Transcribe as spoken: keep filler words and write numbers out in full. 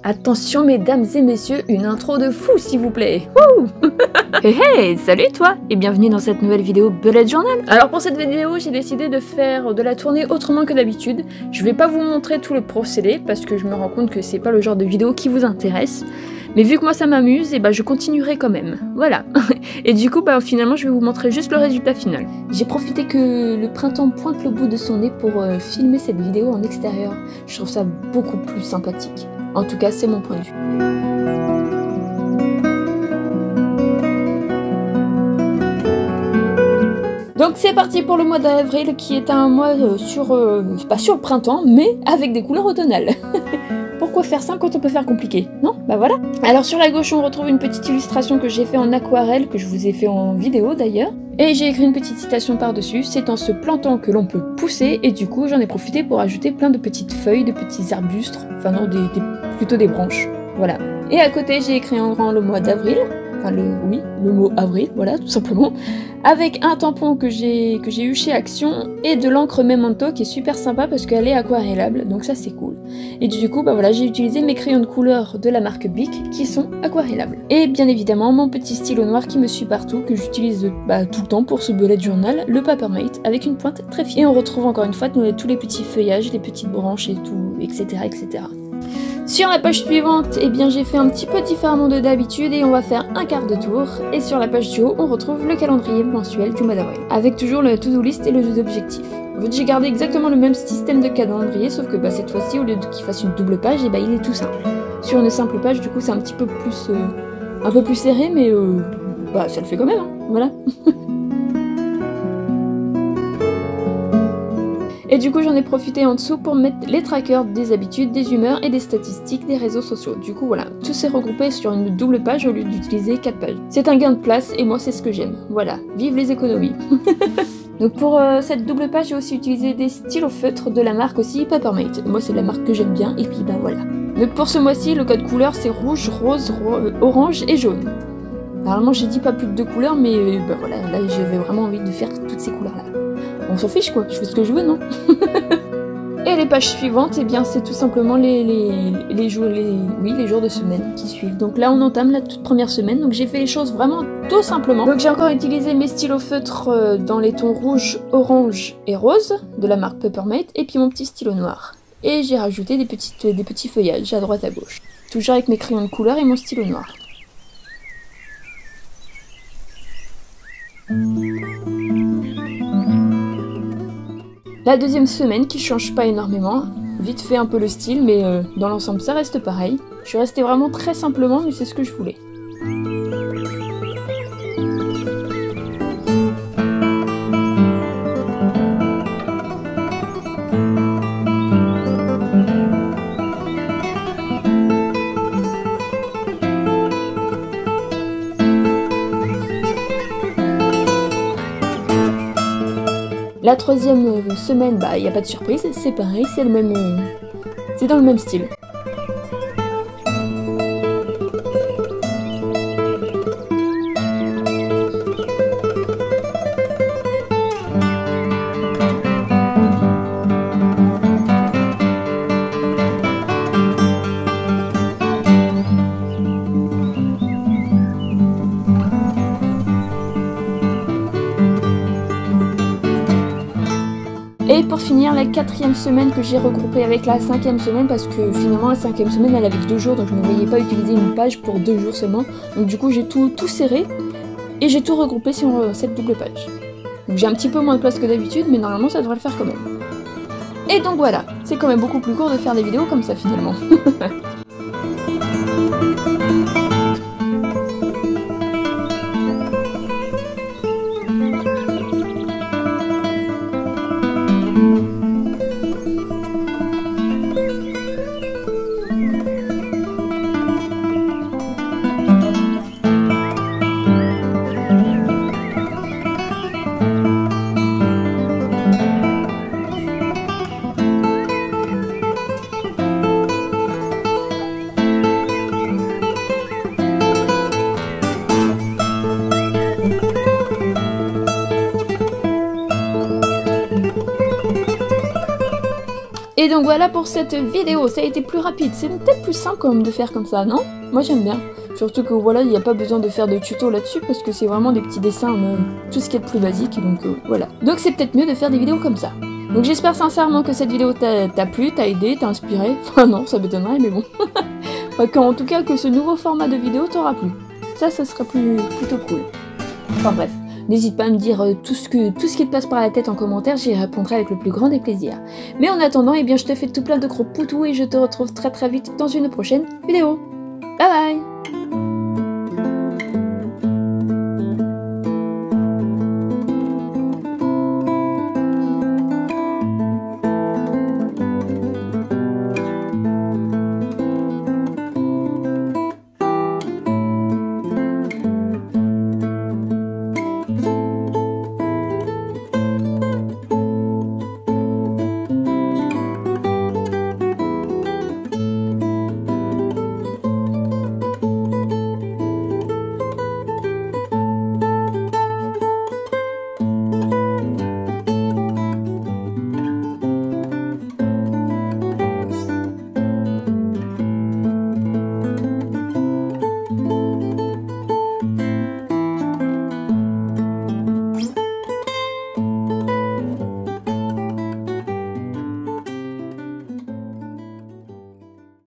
Attention mesdames et messieurs, une intro de fou s'il vous plaît. Wouh. Hey hey, salut toi et bienvenue dans cette nouvelle vidéo Bullet Journal. Alors pour cette vidéo, j'ai décidé de faire de la tournée autrement que d'habitude. Je vais pas vous montrer tout le procédé parce que je me rends compte que c'est pas le genre de vidéo qui vous intéresse. Mais vu que moi ça m'amuse, et bah je continuerai quand même. Voilà. Et du coup, bah finalement, je vais vous montrer juste le résultat final. J'ai profité que le printemps pointe le bout de son nez pour euh, filmer cette vidéo en extérieur. Je trouve ça beaucoup plus sympathique. En tout cas, c'est mon point de vue. Donc c'est parti pour le mois d'avril qui est un mois euh, sur, euh, pas sur le printemps, mais avec des couleurs automnales. Pourquoi faire simple quand on peut faire compliqué? Non? Bah voilà. Alors sur la gauche on retrouve une petite illustration que j'ai fait en aquarelle, que je vous ai fait en vidéo d'ailleurs. Et j'ai écrit une petite citation par-dessus, c'est en se plantant que l'on peut pousser, et du coup j'en ai profité pour ajouter plein de petites feuilles, de petits arbustes, enfin non, des, des, plutôt des branches. Voilà. Et à côté j'ai écrit en grand le mois d'avril. Enfin le, oui, le mot avril, voilà, tout simplement, avec un tampon que j'ai que j'ai eu chez Action et de l'encre Memento qui est super sympa parce qu'elle est aquarellable, donc ça c'est cool. Et du coup, bah voilà, j'ai utilisé mes crayons de couleur de la marque Bic qui sont aquarellables. Et bien évidemment, mon petit stylo noir qui me suit partout, que j'utilise bah, tout le temps pour ce bullet journal, le Papermate, avec une pointe très fine. Et on retrouve encore une fois tous les petits feuillages, les petites branches et tout, et cetera, et cetera. Sur la page suivante, eh bien j'ai fait un petit peu différemment de d'habitude et on va faire un quart de tour. Et sur la page du haut, on retrouve le calendrier mensuel du mois d'avril, avec toujours le to-do list et le jeu d'objectifs. En fait, j'ai gardé exactement le même système de calendrier, sauf que bah, cette fois-ci, au lieu qu'il fasse une double page, et bah, il est tout simple. Sur une simple page, du coup, c'est un petit peu plus, euh, un peu plus serré, mais euh, bah, ça le fait quand même, hein, voilà. Et du coup j'en ai profité en dessous pour mettre les trackers des habitudes, des humeurs et des statistiques des réseaux sociaux. Du coup voilà, tout s'est regroupé sur une double page au lieu d'utiliser quatre pages. C'est un gain de place et moi c'est ce que j'aime. Voilà, vive les économies. Donc pour euh, cette double page j'ai aussi utilisé des stylos feutres de la marque aussi Papermate. Moi c'est la marque que j'aime bien et puis ben voilà. Donc pour ce mois-ci le code couleur c'est rouge, rose, ro orange et jaune. Normalement j'ai dit pas plus de deux couleurs mais euh, ben voilà, là j'avais vraiment envie de faire toutes ces couleurs là. On s'en fiche quoi, je fais ce que je veux, non? Et les pages suivantes, eh bien c'est tout simplement les, les, les, jours, les, oui, les jours de semaine qui suivent. Donc là on entame la toute première semaine, donc j'ai fait les choses vraiment tout simplement. Donc j'ai encore utilisé mes stylos feutres dans les tons rouge, orange et rose de la marque Papermate, et puis mon petit stylo noir. Et j'ai rajouté des, petites, des petits feuillages à droite à gauche. Toujours avec mes crayons de couleur et mon stylo noir. La deuxième semaine qui change pas énormément, vite fait un peu le style, mais euh, dans l'ensemble ça reste pareil. Je suis restée vraiment très simplement, mais c'est ce que je voulais. La troisième semaine, bah il n'y a pas de surprise, c'est pareil, c'est le même, euh, c'est dans le même style. Et pour finir, la quatrième semaine que j'ai regroupée avec la cinquième semaine, parce que finalement la cinquième semaine elle avait deux jours, donc je ne voyais pas utiliser une page pour deux jours seulement. Donc du coup j'ai tout, tout serré et j'ai tout regroupé sur euh, cette double page. Donc j'ai un petit peu moins de place que d'habitude, mais normalement ça devrait le faire quand même. Et donc voilà, c'est quand même beaucoup plus court de faire des vidéos comme ça finalement. Et donc voilà pour cette vidéo, ça a été plus rapide, c'est peut-être plus simple quand même de faire comme ça, non? Moi j'aime bien. Surtout que voilà, il n'y a pas besoin de faire de tuto là-dessus parce que c'est vraiment des petits dessins, euh, tout ce qui est le plus basique, donc euh, voilà. Donc c'est peut-être mieux de faire des vidéos comme ça. Donc j'espère sincèrement que cette vidéo t'a plu, t'a aidé, t'a inspiré. Enfin non, ça m'étonnerait, mais bon. En tout cas que ce nouveau format de vidéo t'aura plu. Ça, ça serait plus, plutôt cool. Enfin bref. N'hésite pas à me dire euh, tout, ce que, tout ce qui te passe par la tête en commentaire, j'y répondrai avec le plus grand des plaisirs. Mais en attendant, eh bien, je te fais tout plein de gros poutous et je te retrouve très très vite dans une prochaine vidéo. Bye bye!